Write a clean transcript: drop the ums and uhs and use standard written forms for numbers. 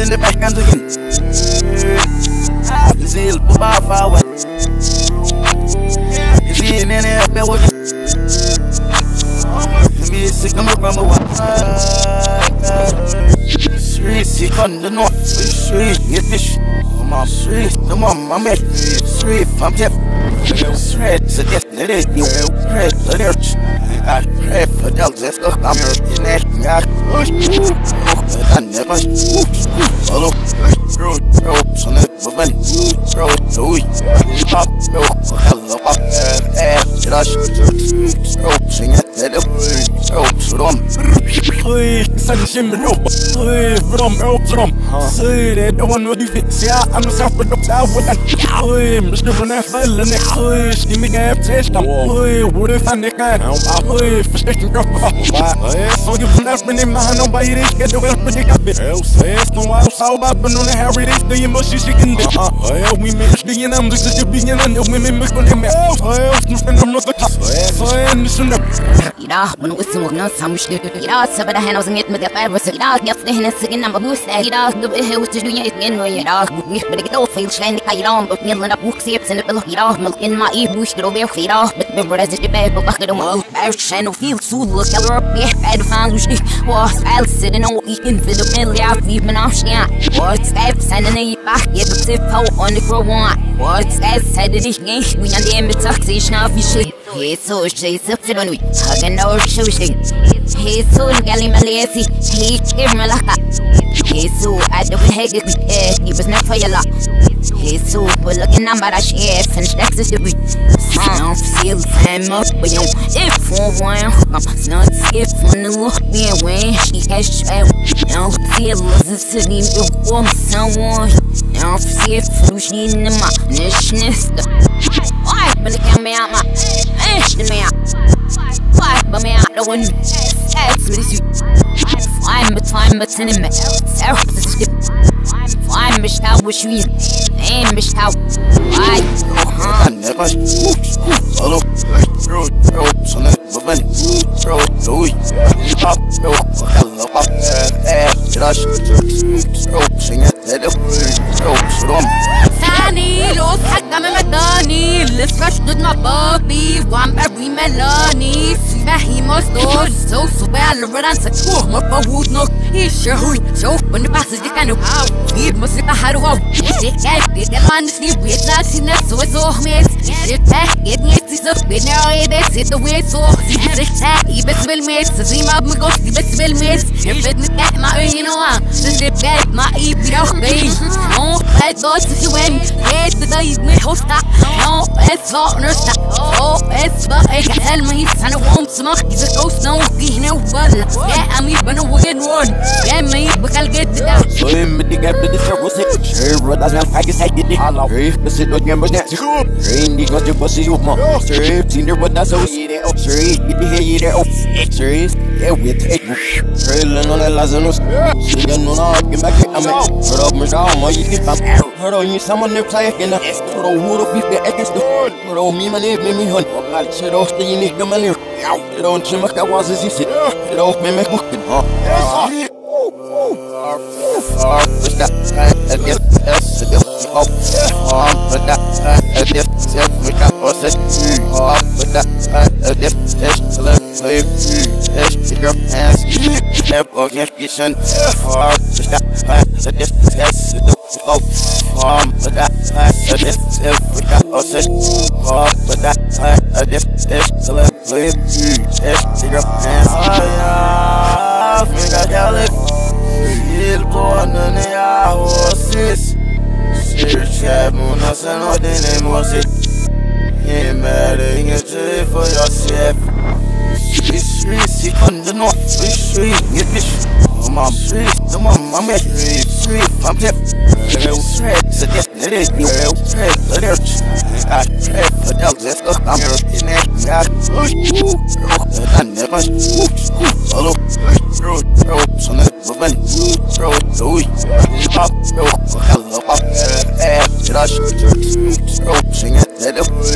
in the back and again. I can see it about far away. You see it in there, up there with it. Me sick of my grandma. Street, sick on the north. Street, get fish. I'm street, the mom, I'm at street, I'm deaf. Street, so get it, you pray for the church. I pray for the elders, I'm in that. I never follow. Ropes on it, but pop, hello, pop, ropes, sing it, let up, ropes, rum. Send shimmer, rum, say that no one would do it. See, I'm a self with the tower with that. Mr. Vanessa, and next, give me a test. What if I nick out? For station drop off. So you can have been in my hand, nobody get the well predicted. Else, no, I saw about but on the Harry, the emotion she can do. We make the numbers to the beginning and the women make on them. Else, no friend, I'm not the top. So I am the when we saw no some shit. So but I had wasn't it with the virus. Yes, the Hennessy number boost. The way was to do it again. But it all fails shiny. I don't but milling up books here in the bill. Milk in my ear, bush to over feet off. But remember as it bad, but bucket of milk. Channel field, so look, color up. Yeah, I found which was I'll sit in all eating for the belly out. Even off, yeah. What's that? Sending a back, get the tip out on the crow one. What's that? Said it again. We are the end taxation of your shit. He's so chase up to the week. Hugging our shooting. He's so galley malacy. He gave me like that. He's so at the head. He was not for your luck. He's so looking at my chef and Texas to be. Don't feel time up, but you if for one, I'm not if on the look me away. She has travel. Don't feel as a city to warm someone. Don't feel she in my nishness. Why, but it can't be out my ash to me out. Why, but me out the one that's with you. Fine, but in me. Self the skip. Fine, bitch, how was you? Ain't bitch, how? Why? I never follow. Ropes on it, but pop, hello, pop, ropes, sing it, let up, ropes, rum. Sunny, look, I got me Madani. Let's rush to my Bobby. One every melody. See that he must go. So well, run to school. My wood no. He's sure who. So when the passage, they kind of out. He must have had a wow. They can't on the sleep. We're not seeing that, so it's all mess. It's that, it needs to be now. It's the way so. It's that, he best will miss. The same of Migos, he best will miss. If it's not my, you know, just get back my eat without me. Oh, I thought you went. It's the day we host that. No, it's all nurse that. Oh, it's but I can tell me he's trying to warm some up. He's a ghost now. He know well. Yeah, I'm even a wicked one. Yeah, me, but I'll get it out. So, I'm the guy with the trouble. Sure, what does that faggot say? Did it? Hello, if the sit on your bush next. Rain, you got your pussy, you mom. Sure, if Tinder, what does so eat it? Oh, sure, get the hair, eat it. Oh, sure, yeah, with it. Trailing on the Lazarus. She don't know how to get back. I'm at. Put up my down, or you get back. Hold on, you someone there play again. Hold on, who the people against the board. Hold on, me, my name, me, hunt. I'll shit off the unique, the money. You don't see my car was as you sit. It off me, make booking, huh? Il buono ne ha horses. C'è una se non tiene morsi. E marrying a tree for yourself. Street, on the north, street, get fish. I'm street, the mom, I'm at street, I'm deaf. Street, so get it, you street, the church. I pray for the elders, I'm in that. I never follow. Ropes on it, but pop, hello, pop, ropes, sing it, let up.